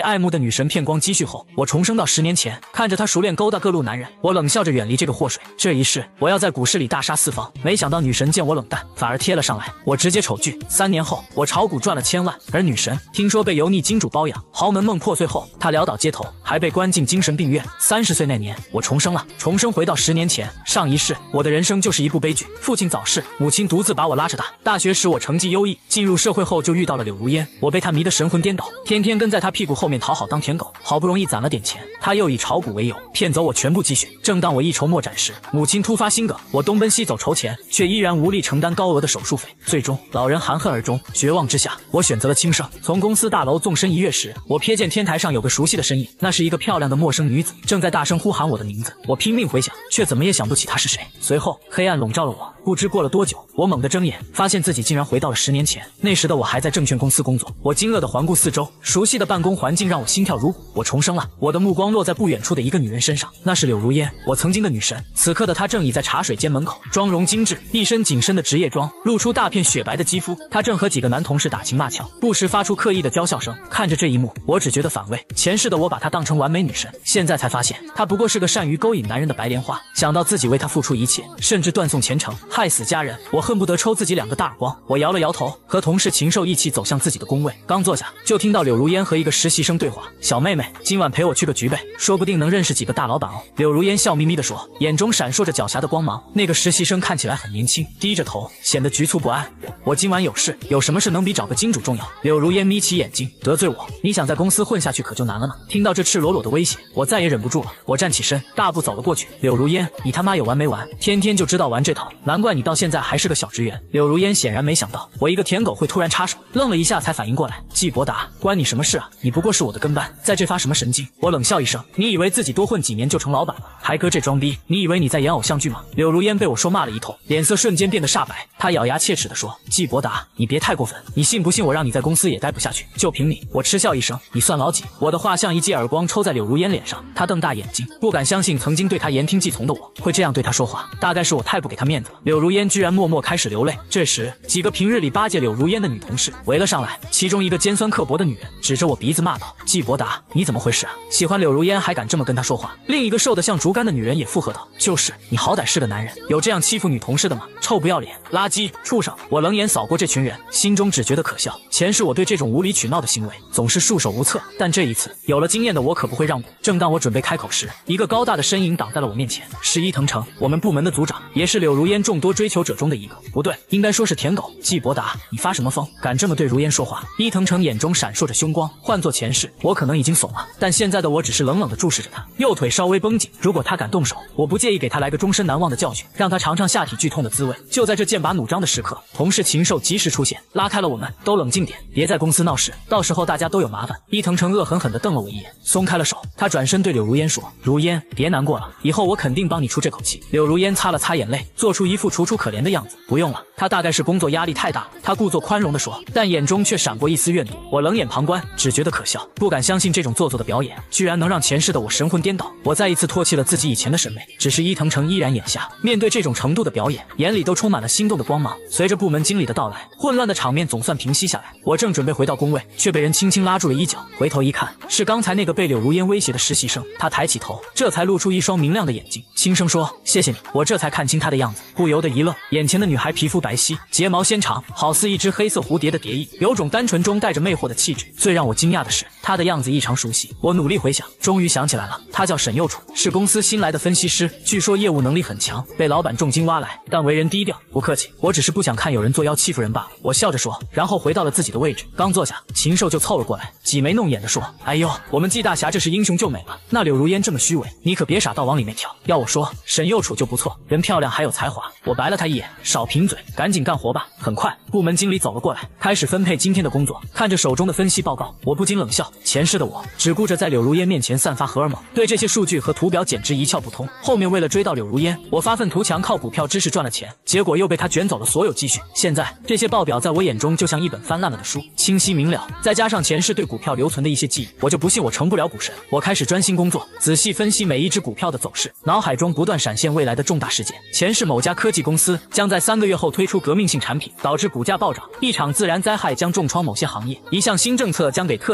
爱慕的女神骗光积蓄后，我重生到10年前，看着她熟练勾搭各路男人，我冷笑着远离这个祸水。这一世，我要在股市里大杀四方。没想到女神见我冷淡，反而贴了上来，我直接丑剧。3年后，我炒股赚了1000万，而女神听说被油腻金主包养，豪门梦破碎后，她潦倒街头，还被关进精神病院。30岁那年，我重生了，重生回到10年前。上一世，我的人生就是一部悲剧，父亲早逝，母亲独自把我拉扯大。大学时我成绩优异，进入社会后就遇到了柳如烟，我被她迷得神魂颠倒，天天跟在她屁股后面讨好当舔狗。好不容易攒了点钱，她又以炒股为由骗走我全部积蓄。正当我一筹莫展时，母亲突发心梗，我东奔西走筹钱，却依然无力承担高额的手术费。最终老人含恨而终。绝望之下，我选择了轻生。从公司大楼纵身一跃时，我瞥见天台上有个熟悉的身影，那是一个漂亮的陌生女子，正在大声呼喊我的名字。我拼命回想，却怎么也想不起她是谁。随后黑暗笼罩了我，不知过了多久，我猛地睁眼，发现自己竟然回到了10年前。那时的我还在证券公司工作。我惊愕地环顾四周，熟悉的办公环境让我心跳如鼓。我重生了，我的目光落在不远处的一个女人身上，那是柳如烟，我曾经的女神。此刻的她正倚在茶水间门口，妆容精致，一身紧身的职业装，露出大片雪白的肌肤。她正和几个男同事打情骂俏，不时发出刻意的娇笑声。看着这一幕，我只觉得反胃。前世的我把她当成完美女神，现在才发现她不过是个善于勾引男人的白莲花。想到自己为她付出一切，甚至断送前程，害死家人，我恨不得抽自己2个大耳光。我摇了摇头，和同事禽兽一起走向自己的工位。刚坐下，就听到柳如烟和一个实习生对话：“小妹妹，今晚陪我去个局呗，说不定能认识几个大老板哦。”柳如烟笑眯眯地说，眼中闪烁着狡黠的光芒。那个实习生看起来很年轻，低着头，显得局促不安。我今晚有事，有什么事能比找个金主重要？柳如烟眯起眼睛，得罪我？你想在公司混下去可就难了呢。听到这赤裸裸的威胁，我再也忍不住了。我站起身，大步走了过去。柳如烟，你他妈有完没完？天天就知道玩这套，难怪你到现在还是个小职员。柳如烟显然没想到我一个舔狗会突然插手，愣了一下才反应过来。季伯达，关你什么事啊？你不过是我的跟班，在这发什么神经？我冷笑一声，你以为自己多混几年就成老板了？还哥这装逼，你以为你在演偶像剧吗？柳如烟被我说骂了一通，脸色瞬间变得煞白。她咬牙切齿地说，季伯达，你别太过分，你信不信我让你在公司也待不下去？就凭你？我嗤笑一声，你算老几？我的话像一记耳光抽在柳如烟脸上，她瞪大眼睛，不敢相信曾经对她言听计从的我会这样对她说话，大概是我太不给她面子了。柳如烟居然默默开始流泪。这时几个平日里巴结柳如烟的女同事围了上来，其中一个尖酸刻薄的女人指着我鼻子骂道，季伯达，你怎么回事啊？喜欢柳如烟还敢这么跟她说话？另一个瘦得像竹竿的女人也附和道，就是你好歹是个男人，有这样欺负女同事的吗？臭不要脸，垃圾，畜生！我冷眼扫过这群人，心中只觉得可笑。前世我对这种无理取闹的行为总是束手无策，但这一次有了经验的我可不会让步。正当我准备开口时，一个高大的身影挡在了我面前，是伊藤诚，我们部门的组长，也是柳如烟众多追求者中的一个。不对，应该说是舔狗。季伯达，你发什么疯？敢这么对如烟说话？伊藤诚眼中闪烁着凶光，换做前世，我可能已经怂了，但现在的我只是冷冷地注视着他，右腿稍微绷紧。如果他敢动手，我不介意给他来个终身难忘的教训，让他尝尝下体剧痛的滋味。就在这剑拔弩张的时刻，同事禽兽及时出现，拉开了我们。都冷静点，别在公司闹事，到时候大家都有麻烦。伊藤诚恶狠狠地瞪了我一眼，松开了手。他转身对柳如烟说，如烟，别难过了，以后我肯定帮你出这口气。柳如烟擦了擦眼泪，做出一副楚楚可怜的样子，不用了，他大概是工作压力太大。他故作宽容地说，但眼中却闪过一丝怨毒。我冷眼旁观，只觉得可笑，不敢相信这种做作的表演居然能让前世的我神魂颠倒。我再一次唾弃了自己以前的审美。只是伊藤诚依然眼下，面对这种程度的表演，眼里都充满了心动的光芒。随着部门经理的到来，混乱的场面总算平息下来。我正准备回到工位，却被人轻轻拉住了衣角。回头一看，是刚才那个被柳如烟威胁的实习生。他抬起头，这才露出一双明亮的眼睛，轻声说，谢谢你。我这才看清他的样子，不由得一愣。眼前的女孩皮肤白皙，睫毛纤长，好似一只黑色蝴蝶的蝶翼，有种单纯中带着魅惑的气质。最让我惊讶的是，她的样子异常熟悉。我努力回想，终于想起来了，她叫沈幼楚，是公司新来的分析师，据说业务能力很强，被老板重金挖来，但为人低调。不客气，我只是不想看有人作妖欺负人罢了。我笑着说，然后回到了自己的位置。刚坐下，禽兽就凑了过来，挤眉弄眼地说，哎呦，我们季大侠这是英雄救美了，那柳如烟这么虚伪，你可别傻到往里面跳。要我说，沈幼楚就不错，人漂亮还有才华。我白了他一眼，少贫嘴，赶紧干活吧。很快，部门经理走了过来，开始分配今天的工作。看着手中的分析报告，我不禁冷笑，前世的我只顾着在柳如烟面前散发荷尔蒙，对这些数据和图表简直一窍不通。后面为了追到柳如烟，我发愤图强，靠股票知识赚了钱，结果又被他卷走了所有积蓄。现在这些报表在我眼中就像一本翻烂了的书，清晰明了，再加上前世对股票留存的一些记忆，我就不信我成不了股神。我开始专心工作，仔细分析每一只股票的走势，脑海中不断闪现未来的重大事件。前世某家科技公司将在3个月后推出革命性产品，导致股价暴涨；一场自然灾害将重创某些行业；一项新政策将给特定领域带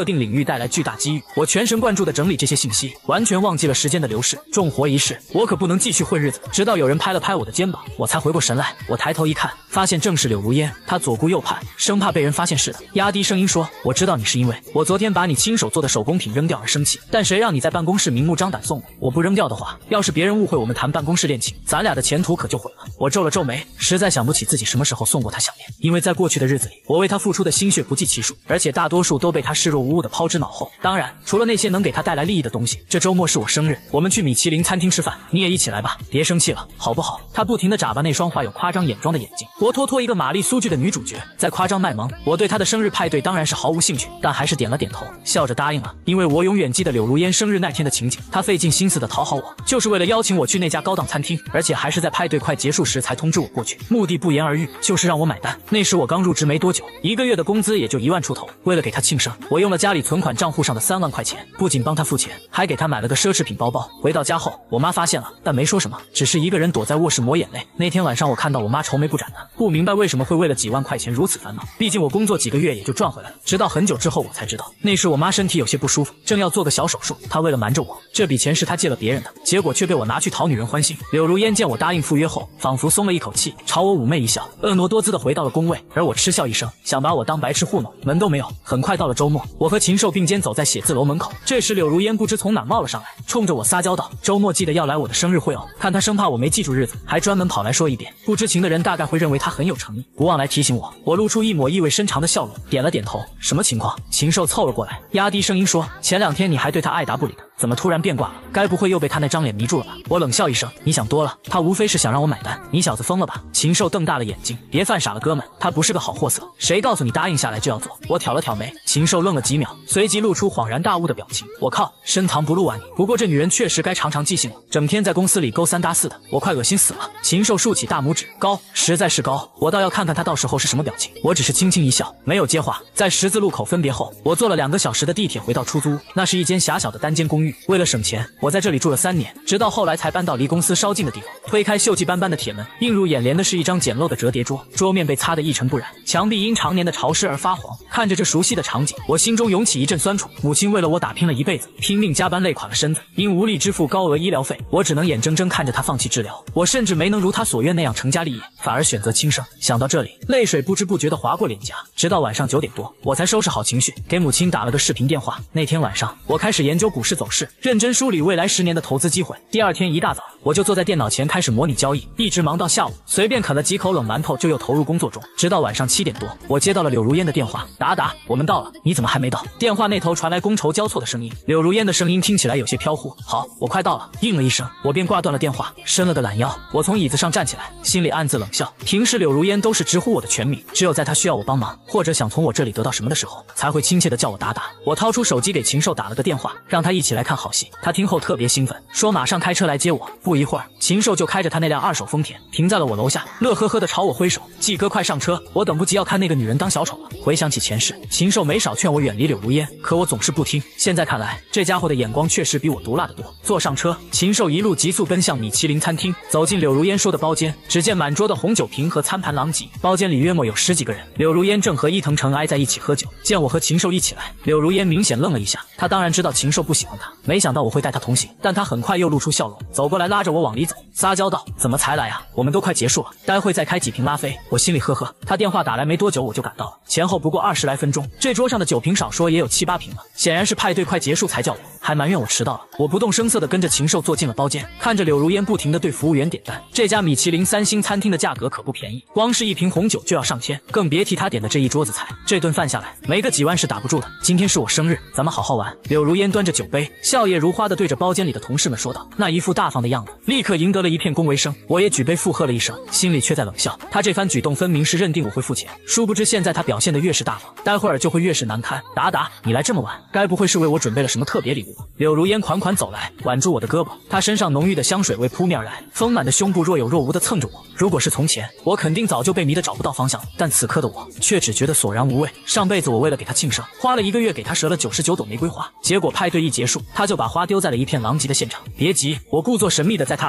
带来巨大机遇。我全神贯注地整理这些信息，完全忘记了时间的流逝。重活一世，我可不能继续混日子。直到有人拍了拍我的肩膀，我才回过神来。我抬头一看，发现正是柳如烟。她左顾右盼，生怕被人发现似的，压低声音说：“我知道你是因为我昨天把你亲手做的手工品扔掉而生气，但谁让你在办公室明目张胆送我？我不扔掉的话，要是别人误会我们谈办公室恋情，咱俩的前途可就毁了。”我皱了皱眉，实在想不起自己什么时候送过她项链，因为在过去的日子里，我为她付出的心血不计其数，而且大多数都被她视若无物的抛之脑后。当然，除了那些能给她带来利益的东西，这周末是我生日，我们去米其林餐厅吃饭，你也一起来吧，别生气了，好不好？她不停地眨巴那双画有夸张眼妆的眼睛，活脱脱一个玛丽苏剧的女主角，在夸张卖萌。我对她的生日派对当然是毫无兴趣，但还是点了点头，笑着答应了。因为我永远记得柳如烟生日那天的情景，她费尽心思地讨好我，就是为了邀请我去那家高档餐厅，而且还是在派对快结束时才通知我过去，目的不言而喻，就是让我买单。那时我刚入职没多久，1个月的工资也就1万出头。为了给她庆生，我用了家里存款账户上的3万块钱，不仅帮她付钱，还给她买了个奢侈品包包。回到家后，我妈发现了，但没说什么，只是一个人躲在卧室抹眼泪。那天晚上我看到我妈愁眉不展的，不明白为什么会为了几万块钱如此烦恼。毕竟我工作几个月也就赚回来了。直到很久之后我才知道，那时我妈身体有些不舒服，正要做个小手术。她为了瞒着我，这笔钱是她借了别人的，结果却被我拿去讨女人欢心。柳如烟见我答应赴约后，仿佛松了一口气，朝我妩媚一笑，婀娜多姿的回到了工位，而我嗤笑一声，想把我当白痴糊弄，门都没有。很快到了周末，我和禽兽并肩走在写字楼门口，这时柳如烟不知从哪冒了上来，冲着我撒娇道：“周末记得要来我的生日会哦。”看她生怕我没记住日子，还专门跑来说一遍。不知情的人大概会认为她很有诚意，不忘来提醒我。我露出一抹意味深长的笑容，点了点头。什么情况？禽兽凑了过来，压低声音说：“前2天你还对他爱答不理的，怎么突然变卦了？该不会又被他那张脸迷住了吧？”我冷笑一声：“你想多了，他无非是想让我买单。你小子疯了吧？”禽兽瞪大了眼睛：“别犯傻了，哥们，他不是个好货色，谁告诉你答应下来就要做？”我挑了挑眉，禽兽愣了几秒，随即露出恍然大悟的表情：“我靠，深藏不露啊你！不过这女人确实该常常记性了，整天在公司里勾3搭4的，我快恶心死了。”禽兽竖起大拇指：“高，实在是高，我倒要看看他到时候是什么表情。”我只是轻轻一笑，没有接话。在十字路口分别后，我坐了2个小时的地铁回到出租屋，那是一间狭小的单间公寓。为了省钱，我在这里住了3年，直到后来才搬到离公司稍近的地方。推开锈迹斑斑的铁门，映入眼帘的是一张简陋的折叠桌，桌面被擦得一尘不染，墙壁因常年的潮湿而发黄。看着这熟悉的场景，我心中涌起一阵酸楚。母亲为了我打拼了一辈子，拼命加班累垮了身子，因无力支付高额医疗费，我只能眼睁睁看着她放弃治疗。我甚至没能如她所愿那样成家立业，反而选择轻生。想到这里，泪水不知不觉地划过脸颊，直到晚上9点多，我才收拾好情绪，给母亲打了个视频电话。那天晚上，我开始研究股市走势，认真梳理未来10年的投资机会。第2天一大早，我就坐在电脑前开始模拟交易，一直忙到下午，随便啃了几口冷馒头就又投入工作中，直到晚上7点多，我接到了柳如烟的电话：“达，我们到了，你怎么还没到？”电话那头传来觥筹交错的声音，柳如烟的声音听起来有些飘忽：“好，我快到了。”应了一声，我便挂断了电话，伸了个懒腰，我从椅子上站起来，心里暗自冷笑。平时柳如烟都是直呼我的全名，只有在她需要我帮忙，或者想从我这里得到什么的时候，才会亲切地叫我达。我掏出手机给禽兽打了个电话，让他一起来看好戏。他听后特别兴奋，说马上开车来接我。不一会儿，禽兽就开着他那辆2手丰田停在了我楼下，乐呵呵地朝我挥手：“季哥，快上车！我等不及要看那个女人当小丑了。”回想起前世，禽兽没少劝我远离柳如烟，可我总是不听。现在看来，这家伙的眼光确实比我毒辣得多。坐上车，禽兽一路急速奔向米其林餐厅，走进柳如烟说的包间，只见满桌的红酒瓶和餐盘狼藉，包间里约莫有10几个人。柳如烟正和伊藤诚挨在一起喝酒，见我和禽兽一起来，柳如烟明显愣了一下，她当然知道禽兽不喜欢她，没想到我会带她同行，但她很快又露出笑容，走过来拉着我往里走，撒娇道：“怎么才来啊？我们都快结束了，待会再开几瓶拉菲。”我心里呵呵，她电话打来没多久我就赶到了，前后不过20来分钟，这桌上的酒瓶少说也有7、8瓶了，显然是派对快结束才叫我，还埋怨我迟到了。我不动声色地跟着禽兽坐进了包间，看着柳如烟不停地对服务员点单。这家米其林3星餐厅的价格可不便宜，光是1瓶红酒就要上千，更别提他点的这一桌子菜。这顿饭下来，没个几万是打不住的。今天是我生日，咱们好好玩。柳如烟端着酒杯，笑靥如花地对着包间里的同事们说道，那一副大方的样子，立刻赢得了一片恭维声。我也举杯附和了一声，心里却在冷笑，他这番举动分明是认定我会付钱，殊不知现在他表现得越是大方，待会儿就会越是难堪。达，你来这么晚，该不会是为我准备了什么特别礼物吧？柳如烟款款走来，挽住我的胳膊，她身上浓郁的香水味扑面而来，丰满的胸部若有若无地蹭着我。如果是从前，我肯定早就被迷得找不到方向了，但此刻的我却只觉得索然无味。上辈子我为了给她庆生，花了1个月给她折了99朵玫瑰花，结果派对一结束，她就把花丢在了一片狼藉的现场。别急，我故作神秘地在她耳边低语，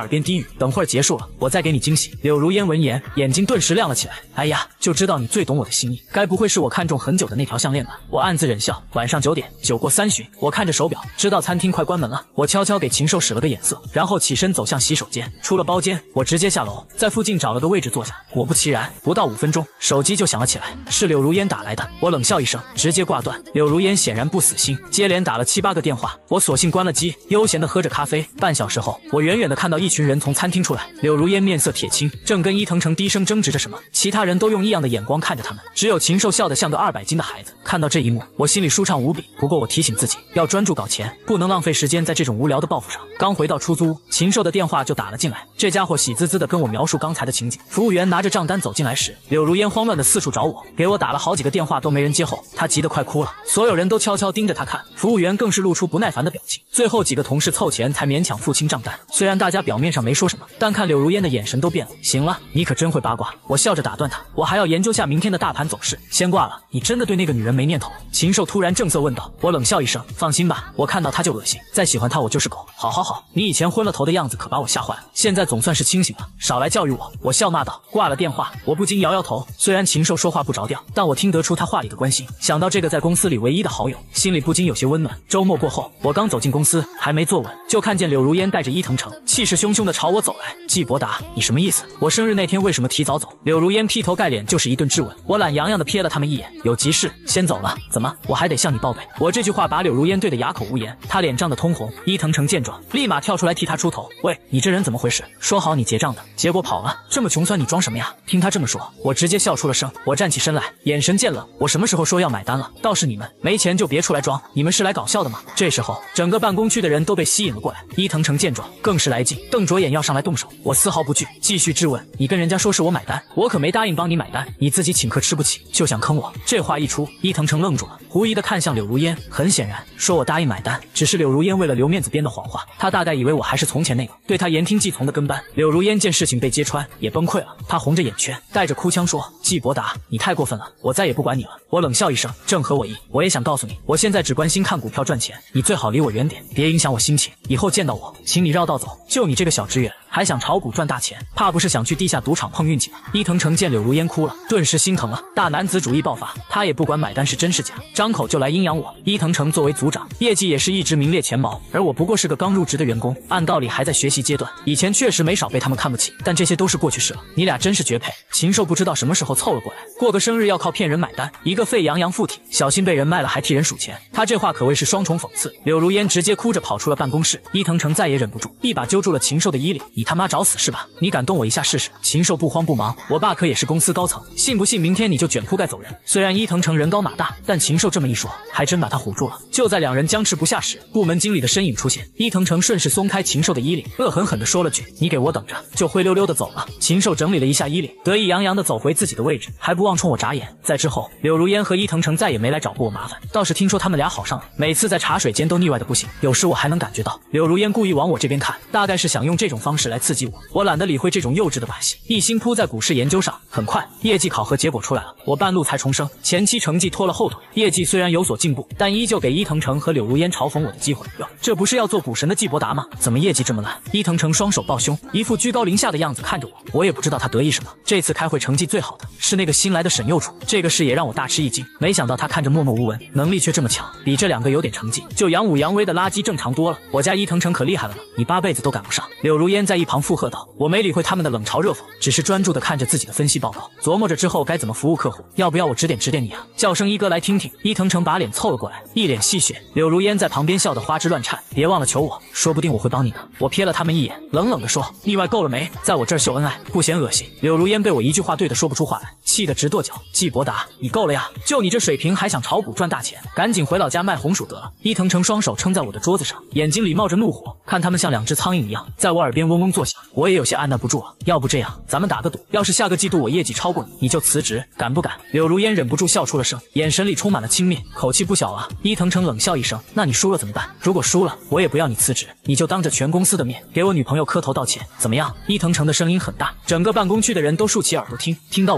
语，等会儿结束了，我再给你惊喜。柳如烟闻言，眼睛顿时亮了起来。哎呀，就知道你最懂我的心意，该不会是我看中很久的那条项链吧？我暗自忍笑。晚上9点，酒过3巡，我看着手表，知道餐厅快关门了。我悄悄给禽兽使了个眼色，然后起身走向洗手间。出了包间，我直接下楼，在附近找了个位置坐下。果不其然，不到5分钟，手机就响了起来，是柳如烟打来的。我冷笑一声，直接挂断。柳如烟显然不死心，接连打了7、8个电话。我索性关了机，悠闲地喝着咖啡。半小时后，我远远地看到一群人从餐厅出来，柳如烟面色铁青，正跟伊藤诚低声争执着什么，其他人都用异样的眼光看着他们，只有禽兽笑得像个200斤的孩子。看到这一幕，我心里舒畅无比。不过我提醒自己，要专注搞钱，不能浪费时间在这种无聊的报复上。刚回到出租屋，禽兽的电话就打了进来，这家伙喜滋滋地跟我描述刚才的情景。服务员拿着账单走进来时，柳如烟慌乱地四处找我，给我打了好几个电话都没人接后，她急得快哭了。所有人都悄悄盯着她看，服务员更是露出不耐烦的表情。最后几个同事凑钱才勉强付清账单，虽然大家表面上没说什么，但看柳如烟的眼神都变了。行了，你可真会八卦。我笑着打断他，我还要研究下明天的大盘走势，先挂了。你真的对那个女人没念头？禽兽突然正色问道。我冷笑一声，放心吧，我看到她就恶心，再喜欢她我就是狗。好好好，你以前昏了头的样子可把我吓坏了，现在总算是清醒了，少来教育我。我笑骂道。挂了电话，我不禁摇摇头。虽然禽兽说话不着调，但我听得出他话里的关心。想到这个在公司里唯一的好友，心里不禁有些温暖。周末过后，我刚走进公司，还没坐稳，就看见柳如烟带着伊藤诚，气势汹汹地朝我走来。季伯达，你什么意思？我生日那天为什么提早走？柳如烟劈头盖脸就是一顿质问。我懒洋洋地瞥了他们一眼，有急事先走了。怎么，我还得向你报备？我这句话把柳如烟对得哑口无言，她脸涨得通红。伊藤诚见状，立马跳出来替她出头。喂，你这人怎么回事？说好你结账的，结果跑了，这么穷酸你装什么呀？听他这么说，我直接笑出了声。我站起身来，眼神渐冷。我什么时候说要买单了？倒是你们，没钱就别出来装，你们是来搞笑的吗？这时候，整个办公区的人都被吸引了过来。伊藤诚见状，更是来劲，瞪着眼要上来动手。我丝毫不惧，继续质问：你跟人家说是我买单，我可没答应帮你买单，你自己请客吃不起，就想坑我。这话一出，伊藤诚愣住了，狐疑地看向柳如烟。很显然，说我答应买单，只是柳如烟为了留面子编的谎话。他大概以为我还是从前那个对他言听计从的跟班。柳如烟见事情被揭穿，也崩溃了，她红着眼圈，带着哭腔说：季伯达，你太过分了，我再也不管你了。我冷笑一声，正合我意。我也想告诉你，我现在只关心看股票赚钱，你最好离我远点，别影响我心情。以后见到我，请你绕道走。就你这个小职员，还想炒股赚大钱，怕不是想去地下赌场碰运气吧？伊藤诚见柳如烟哭了，顿时心疼了，大男子主义爆发，他也不管买单是真是假，张口就来阴阳我。伊藤诚作为组长，业绩也是一直名列前茅，而我不过是个刚入职的员工，按道理还在学习阶段，以前确实没少被他们看不起，但这些都是过去式了。你俩真是绝配。禽兽不知道什么时候凑了过来，过个生日要靠骗人买单，一个沸羊羊附体，小心被人卖了还替人数钱。他这话可谓是双重讽刺。柳如烟直接哭着跑出了办公室，伊藤诚再也忍不住，一把揪住了禽兽的衣领。你他妈找死是吧？你敢动我一下试试？禽兽不慌不忙，我爸可也是公司高层，信不信明天你就卷铺盖走人？虽然伊藤诚人高马大，但禽兽这么一说，还真把他唬住了。就在两人僵持不下时，部门经理的身影出现，伊藤诚顺势松开禽兽的衣领，恶狠狠地说了句：你给我等着，就灰溜溜地走了。禽兽整理了一下衣领，得意洋洋地走回自己的位置，还不忘冲我眨眼。在之后，柳如烟和伊藤诚再也没来找过我麻烦，倒是听说他们俩好上了，每次在茶水间都腻歪的不行。有时我还能感觉到柳如烟故意往我这边看，大概是想用这种方式来刺激我。我懒得理会这种幼稚的把戏，一心扑在股市研究上。很快，业绩考核结果出来了，我半路才重生，前期成绩拖了后腿，业绩虽然有所进步，但依旧给伊藤诚和柳如烟嘲讽我的机会。哟，这不是要做股神的季伯达吗？怎么业绩这么烂？伊藤诚双手抱胸，一副居高临下的样子看着我，我也不知道他得意什么。这次开会成绩最好的是那个新来的沈右主，这个事也让我大吃一惊，没想到他看着默默无闻，能力却这么强，比这两个有点成绩就扬武扬威的垃圾正常多了。我家伊藤诚可厉害了呢，你8辈子都赶不上。柳如烟在一旁附和道。我没理会他们的冷嘲热讽，只是专注地看着自己的分析报告，琢磨着之后该怎么服务客户。要不要我指点指点你啊？叫声一哥来听听。伊藤诚把脸凑了过来，一脸戏谑。柳如烟在旁边笑得花枝乱颤，别忘了求我，说不定我会帮你的。我瞥了他们一眼，冷冷地说：腻歪够了没？在我这儿秀恩爱，不嫌恶心？柳如烟被我一句话对得说不出话来，气得直跺脚。季伯达，你够了呀！就你这水平还想炒股赚大钱？赶紧回老家卖红薯得了。伊藤诚双手撑在我的桌子上，眼睛里冒着怒火，看他们像两只苍蝇一样在我耳边嗡嗡作响，我也有些按捺不住了。要不这样，咱们打个赌，要是下个季度我业绩超过你，你就辞职，敢不敢？柳如烟忍不住笑出了声，眼神里充满了轻蔑，口气不小啊。伊藤诚冷笑一声，那你输了怎么办？如果输了，我也不要你辞职，你就当着全公司的面给我女朋友磕头道歉，怎么样？伊藤诚的声音很大，整个办公区的人都竖起耳朵听到我们打赌，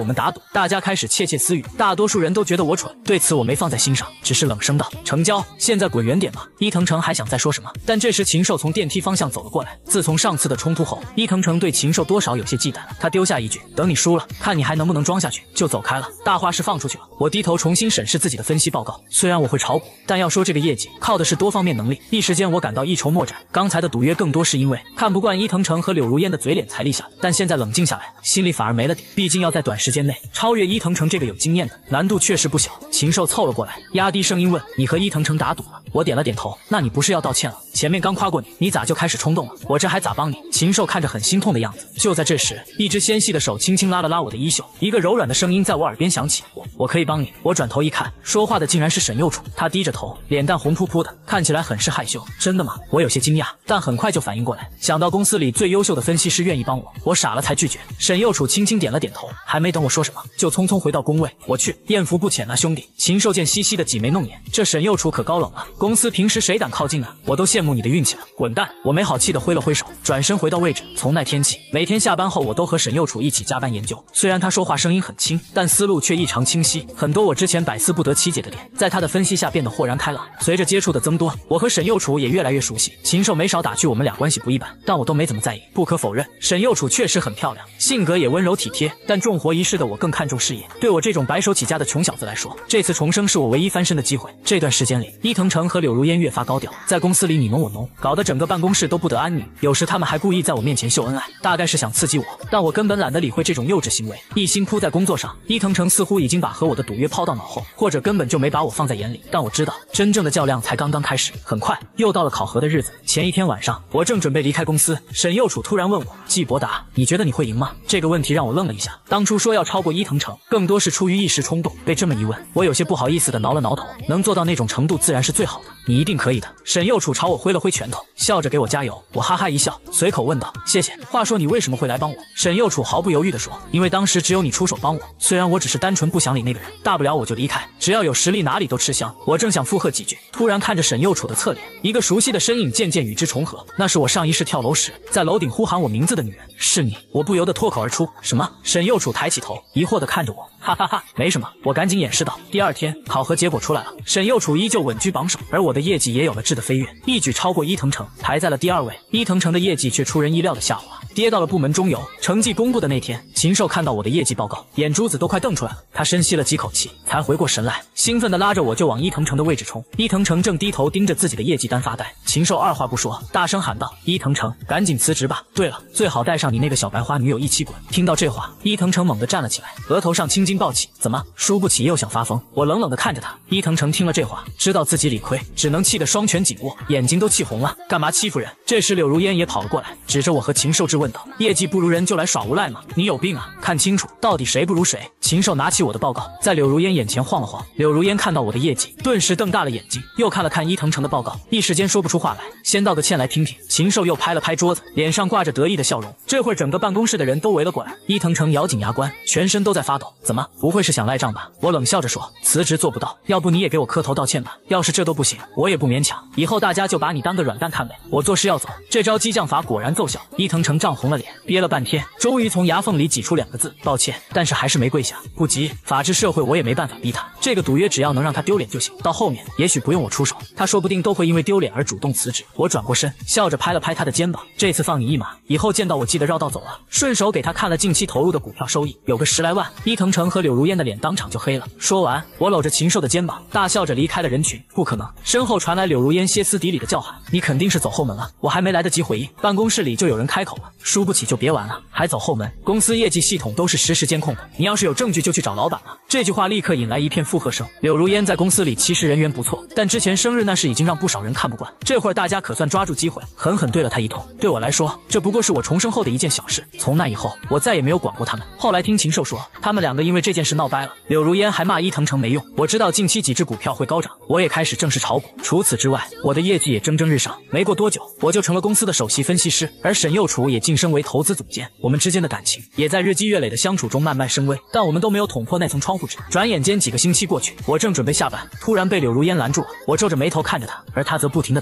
大家开始窃窃私语，大多数人都觉得我蠢，对此我没放在心上，只是冷声道：“成交，现在滚远点吧。”伊藤诚还想再说什么，但这时禽兽从电梯方向走了过来。自从上次的冲突后，伊藤诚对禽兽多少有些忌惮了。他丢下一句：“等你输了，看你还能不能装下去。”就走开了。大话是放出去了，我低头重新审视自己的分析报告。虽然我会炒股，但要说这个业绩，靠的是多方面能力。一时间我感到一筹莫展。刚才的赌约更多是因为看不惯伊藤诚和柳如烟的嘴脸才立下的，但现在冷静下来，心里反而没了底。毕竟要在短时间内超越伊藤诚这个有经验的，难度确实不小。禽兽凑了过来，压低声音问：“你和伊藤诚打赌了？”我点了点头。那你不是要道歉了？前面刚夸过你，你咋就开始冲动了？我这还咋帮你？禽兽看着很心痛的样子。就在这时，一只纤细的手轻轻拉了拉我的衣袖，一个柔软的声音在我耳边响起：“我可以帮你。”我转头一看，说话的竟然是沈右楚。他低着头，脸蛋红扑扑的，看起来很是害羞。真的吗？我有些惊讶，但很快就反应过来，想到公司里最优秀的分析师愿意帮我，我傻了才拒绝。沈右楚轻轻点了点头，还没等我说什么，就匆匆回到工位。我去，艳福不浅啊，兄弟。禽兽见兮兮的挤眉弄眼，这沈右楚可高冷了。公司平时谁胆靠近啊？我都羡慕你的运气了。滚蛋！我没好气的挥了挥手，转身回到位置。从那天起，每天下班后我都和沈右楚一起加班研究。虽然他说话声音很轻，但思路却异常清晰，很多我之前百思不得其解的点，在他的分析下变得豁然开朗。随着接触的增多，我和沈右楚也越来越熟悉。禽兽没少打趣我们俩关系不一般，但我都没怎么在意。不可否认，沈右楚确实很漂亮，性格也温柔体贴，但重活一世的我更看重事业。对我这种白手起家的穷小子来说，这次重生是我唯一翻身的机会。这段时间里，伊藤诚和柳如烟越发高调，在公司里你侬我侬，搞得整个办公室都不得安宁。有时他们还故意在我面前秀恩爱，大概是想刺激我，但我根本懒得理会这种幼稚行为，一心扑在工作上。伊藤诚似乎已经把和我的赌约抛到脑后，或者根本就没把我放在眼里。但我知道，真正的较量才刚刚开始。很快又到了考核的日子。前一天晚上，我正准备离开公司，沈右楚突然问我：“季伯达，你觉得你会赢吗？”这个问题让我愣了一下。当初说要超过伊藤诚，更多是出于一时冲动。被这么一问，我有些不好意思的挠了挠头。能做到那种程度自然是最好的，你一定可以的。沈右楚朝我挥了挥拳头，笑着给我加油。我哈哈一笑，随口问道：“谢谢。话说你为什么会来帮我？”沈右楚毫不犹豫地说：“因为当时只有你出手帮我，虽然我只是单纯不想理那个人，大不了我就离开，只要有实力哪里都吃香。”我正想附和几句，突然看着沈右楚的侧脸，一个熟悉的身影渐渐与之重合，那是我上一世跳楼时在楼顶呼喊我名字的女人。是你！我不由得脱口而出：“什么？”沈右楚抬起头，疑惑地看着我，哈哈哈，没什么。我赶紧掩饰道。第二天考核结果出来了，沈右楚依旧稳居榜首，而我的业绩也有了质的飞跃，一举超过伊藤诚，排在了第2位。伊藤诚的业绩却出人意料的下滑，跌到了部门中游。成绩公布的那天，禽兽看到我的业绩报告，眼珠子都快瞪出来了。他深吸了几口气，才回过神来，兴奋地拉着我就往伊藤诚的位置冲。伊藤诚正低头盯着自己的业绩单发呆，禽兽二话不说，大声喊道：“伊藤诚，赶紧辞职吧！对了，最好带上你那个小白花女友一起滚！”听到这话，伊藤诚猛地站了起来，额头上青筋暴起。怎么，输不起又想发疯？我冷冷地看着他。伊藤诚听了这话，知道自己理亏，只能气得双拳紧握，眼睛都气红了。干嘛欺负人？这时柳如烟也跑了过来，指着我和禽兽质问道：“业绩不如人就来耍无赖吗？你有病啊！看清楚，到底谁不如谁？”禽兽拿起我的报告，在柳如烟眼前晃了晃。柳如烟看到我的业绩，顿时瞪大了眼睛，又看了看伊藤诚的报告，一时间说不出话来。先道个歉来听听。禽兽又拍了拍桌子，脸上挂着得意的笑容。这会儿整个办公室的人都围了过来，伊藤诚咬紧牙关，全身都在发抖。怎么，不会是想赖账吧？我冷笑着说：“辞职做不到，要不你也给我磕头道歉吧。要是这都不行，我也不勉强，以后大家就把你当个软蛋看呗。”我做事要走，这招激将法果然奏效。伊藤诚涨红了脸，憋了半天，终于从牙缝里挤出2个字：“抱歉。”但是还是没跪下。不急，法治社会我也没办法逼他，这个赌约只要能让他丢脸就行，到后面也许不用我出手，他说不定都会因为丢脸而主动辞职。我转过身，笑着拍了拍他的肩膀：“这次放你一马，以后见到我记得绕道走啊。”顺手给他看了近期投入的股票收益，有个10来万。伊藤诚和柳如烟的脸当场就黑了。说完，我搂着禽兽的肩膀，大笑着离开了人群。不可能！身后传来柳如烟歇斯底里的叫喊：“你肯定是走后门了！”我还没来得及回应，办公室里就有人开口了：“输不起就别玩了，还走后门？公司业绩系统都是实时监控的，你要是有证据就去找老板了。”这句话立刻引来一片附和声。柳如烟在公司里其实人缘不错，但之前生日那事已经让不少人看不惯，这会儿大家可算抓住机会，狠狠对了他一通。对我来说，这不过是我重生后的一件小事。从那以后，我再也没有管过他们。后来听禽兽说，他们2个因为这件事闹掰了，柳如烟还骂伊藤诚没用。我知道近期几只股票会高涨，我也开始正式炒股。除此之外，我的业绩也蒸蒸日上。没过多久，我就成了公司的首席分析师，而沈右楚也晋升为投资总监。我们之间的感情也在日积月累的相处中慢慢升温，但我们都没有捅破那层窗户纸。转眼间几个星期过去，我正准备下班，突然被柳如烟拦住了。我皱着眉头看着他，而他则不停地打量。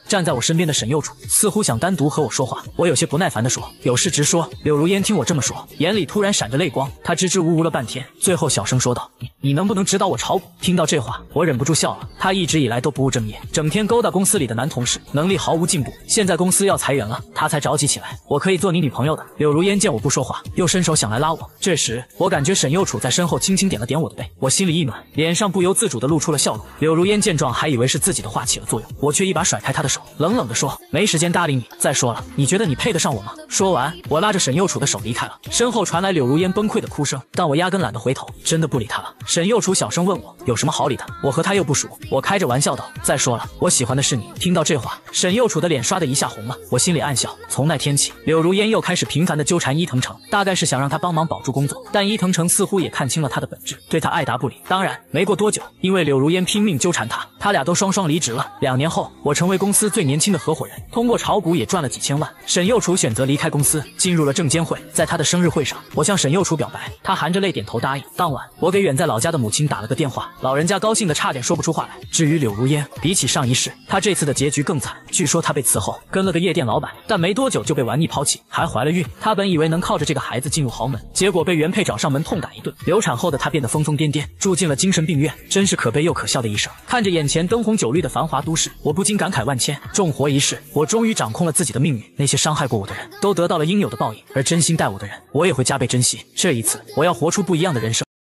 站在我身边的沈右楚似乎想单独和我说话，我有些不耐烦地说：“有事直说。”柳如烟听我这么说，眼里突然闪着泪光，她支支吾吾了半天，最后小声说道：“你能不能指导我炒股？”听到这话，我忍不住笑了。他一直以来都不务正业，整天勾搭公司里的男同事，能力毫无进步。现在公司要裁员了，他才着急起来。我可以做你女朋友的。柳如烟见我不说话，又伸手想来拉我。这时，我感觉沈右楚在身后轻轻点了点我的背，我心里一暖，脸上不由自主地露出了笑容。柳如烟见状，还以为是自己的话起了作用，我却一把甩开她的手，冷冷地说：“没时间搭理你。再说了，你觉得你配得上我吗？”说完，我拉着沈右楚的手离开了，身后传来柳如烟崩溃的哭声，但我压根懒得回头，真的不理她了。沈右楚小声问我有什么好理的，我和他又不熟。我开着玩笑道：“再说了，我喜欢的是你。”听到这话，沈右楚的脸刷的一下红了，我心里暗笑。从那天起，柳如烟又开始频繁地纠缠伊藤诚，大概是想让他帮忙保住工作，但伊藤诚似乎也看清了他的本质，对他爱答不理。当然，没过多久，因为柳如烟拼命纠缠他俩都双双离职了。2年后，我成为公司最年轻的合伙人，通过炒股也赚了几千万。沈右楚选择离开公司，进入了证监会。在他的生日会上，我向沈右楚表白，他含着泪点头答应。当晚，我给远在老家的母亲打了个电话，老人家高兴得差点说不出话来。至于柳如烟，比起上一世，她这次的结局更惨。据说她被伺候，跟了个夜店老板，但没多久就被玩腻抛弃，还怀了孕。她本以为能靠着这个孩子进入豪门，结果被原配找上门痛打一顿。流产后的她变得疯疯癫癫，住进了精神病院，真是可悲又可笑的一生。看着眼前灯红酒绿的繁华都市，我不禁感慨万千。重活一世，我终于掌控了自己的命运。那些伤害过我的人都得到了应有的报应，而真心待我的人，我也会加倍珍惜。这一次，我要活出不一样的人生。